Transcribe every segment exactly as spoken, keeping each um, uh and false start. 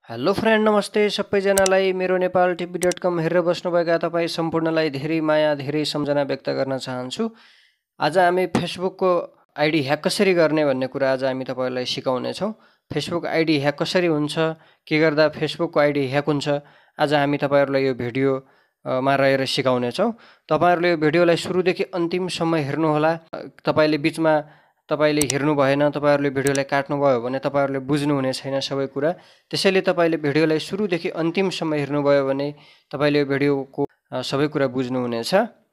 Hello friend, नमस्ते सबैजनालाई। मेरो नेपाल टिभी डट कम हेरेर बस्नुभएका तपाईँ सम्पूर्णलाई धेरै माया धेरै सम्झना व्यक्त गर्न चाहन्छु। आज हामी फेसबुकको आइडी ह्याक कसरी गर्ने भन्ने कुरा आज हामी तपाईँहरूलाई सिकाउनेछौँ। फेसबुक आइडी ह्याक कसरी हुन्छ, के गर्दा फेसबुकको आइडी ह्याक हुन्छ, आज हामी तपाईँहरूलाई यो भिडियोमा रहेर सिकाउनेछौँ। तपाईँहरूले यो भिडियोलाई सुरुदेखि अन्तिमसम्म हेर्नुहोला। तपाईँले बिचमा तपाईले हेर्नु भएन, तपाईहरुले भिडियोलाई काट्नुभयो भने तपाईहरुले बुझ्नुहुने छैन सबै कुरा। त्यसैले तपाईले भिडियोलाई सुरुदेखि अन्तिमसम्म हेर्नुभयो भने तपाईले यो भिडियोको सबै कुरा बुझ्नुहुनेछ।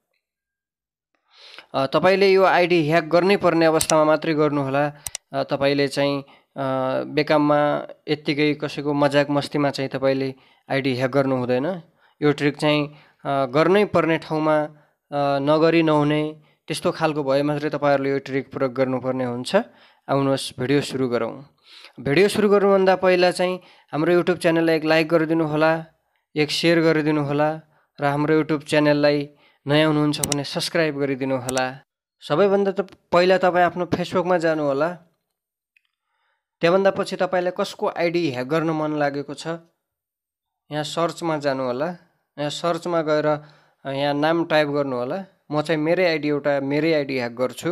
तपाईले यो आइडी ह्याक गर्नै पर्ने अवस्थामा मात्रै गर्नुहोला। तपाईले चाहिँ बेकाममा यत्तिकै कसैको मजाक मस्तीमा चाहिँ तपाईले आइडी ह्याक गर्नु हुँदैन। यो ट्रिक चाहिँ गर्नै पर्ने ठाउँमा नगरी नहुने त्यस्तो खालको भए मात्रै तपाईहरुले यो ट्रिक प्रयोग गर्नुपर्ने हुन्छ। आउनुहोस् भिडियो सुरु गरौँ। भिडियो सुरु गर्नुभन्दा पहिला चाहिँ हाम्रो युट्युब च्यानललाई एक लाइक गरिदिनु होला, एक शेयर गरिदिनु होला र हाम्रो युट्युब च्यानललाई नयाँ हुनुहुन्छ भने सब्स्क्राइब गरिदिनु होला। सबैभन्दा त पहिला तपाईँ आफ्नो फेसबुकमा जानु होला। त्यहाँभन्दा पछि तपाईलाई कसको आइडी ह्याक गर्न मन लागेको छ, यहाँ सर्चमा जानु होला। यहाँ सर्चमा गएर यहाँ नाम टाइप गर्नु होला। म चाहिँ मेरै आइडी एउटा मेरै आइडी ह्याक गर्छु।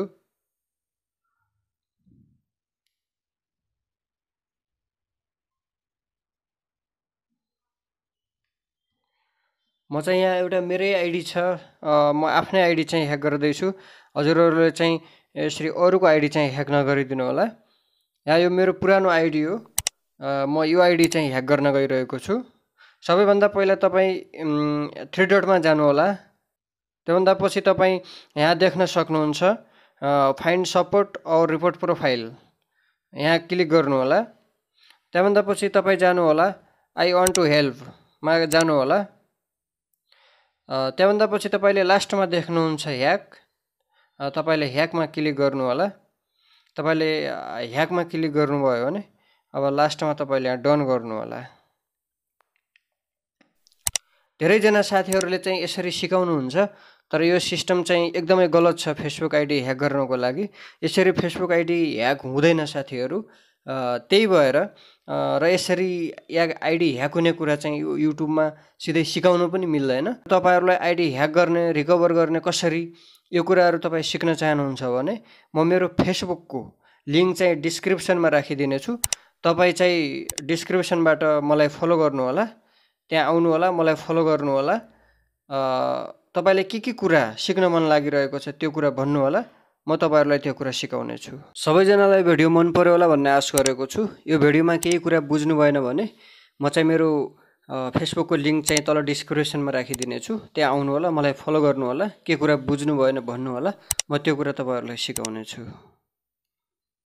म चाहिँ यहाँ एउटा मेरै आइडी छ, म आफ्नै आइडी चाहिँ ह्याक गर्दैछु। हजुरहरूले चाहिँ यसरी अरूको आइडी चाहिँ ह्याक नगरिदिनु होला। यहाँ यो मेरो पुरानो आइडी हो, म यो आइडी चाहिँ ह्याक गर्न गइरहेको छु। सबैभन्दा पहिला तपाईँ थ्री डटमा जानु होला। त्योभन्दा पछि तपाईँ यहाँ देख्न सक्नुहुन्छ फाइन्ड सपोर्ट और रिपोर्ट प्रोफाइल, यहाँ क्लिक गर्नु होला। त्यहाँभन्दा पछि तपाईँ जानु होला आई वान्ट टु हेल्पमा जानु होला। त्यहाँभन्दा पछि तपाईँले लास्टमा देख्नुहुन्छ ह्याक, तपाईँले ह्याकमा क्लिक गर्नु होला। तपाईँले ह्याकमा क्लिक गर्नुभयो भने अब लास्टमा तपाईँले यहाँ डन गर्नु होला। धेरैजना साथीहरूले चाहिँ यसरी सिकाउनुहुन्छ, तर यो सिस्टम चाहिँ एकदमै गलत छ फेसबुक आइडी ह्याक गर्नको लागि। यसरी फेसबुक आइडी ह्याक हुँदैन साथीहरू। त्यही भएर र यसरी या आइडी ह्याक हुने कुरा चाहिँ युट्युबमा सिधै सिकाउनु पनि मिल्दैन। तपाईँहरूलाई आइडी ह्याक गर्ने, रिकभर गर्ने कसरी, यो कुराहरू तपाईँ सिक्न चाहनुहुन्छ भने म मेरो फेसबुकको लिङ्क चाहिँ डिस्क्रिप्सनमा राखिदिनेछु। तपाईँ चाहिँ डिस्क्रिप्सनबाट मलाई फलो गर्नु होला, त्यहाँ आउनु होला, मलाई फलो गर्नु होला। तपाईँले के के कुरा सिक्न मन लागिरहेको छ त्यो कुरा भन्नु होला, म तपाईँहरूलाई त्यो कुरा सिकाउने छु। सबैजनालाई भिडियो मन पर्यो होला भन्ने आश गरेको छु। यो भिडियोमा केही कुरा बुझ्नु भएन भने म चाहिँ मेरो फेसबुकको लिङ्क चाहिँ तल डिस्क्रिप्सनमा राखिदिनेछु, त्यहाँ आउनु होला, मलाई फलो गर्नु होला। के कुरा बुझ्नु भएन भन्नु होला, म त्यो कुरा तपाईँहरूलाई सिकाउने छु।